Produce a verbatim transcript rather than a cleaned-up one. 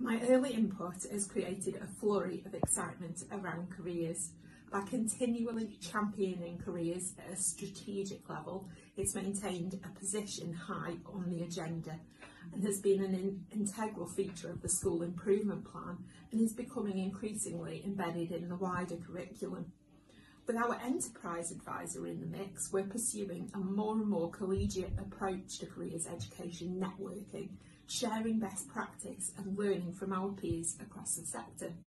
My early input has created a flurry of excitement around careers. By continually championing careers at a strategic level, it's maintained a position high on the agenda and has been an in integral feature of the school improvement plan and is becoming increasingly embedded in the wider curriculum. With our enterprise advisor in the mix, we're pursuing a more and more collegiate approach to careers education networking, sharing best practice and learning from our peers across the sector.